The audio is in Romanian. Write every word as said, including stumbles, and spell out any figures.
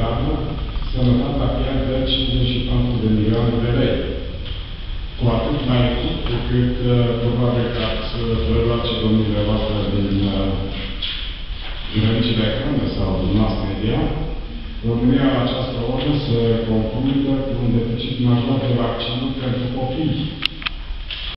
bugetară, sănătatea pierde cincizeci și patru de milioane de lei. Cu atât mai mult cu cât probabil că ați preluat și domnule voastre din dinamicile ecrană sau din mass media, România la această oră se confruntă cu un deficit major de vaccinuri pentru copii.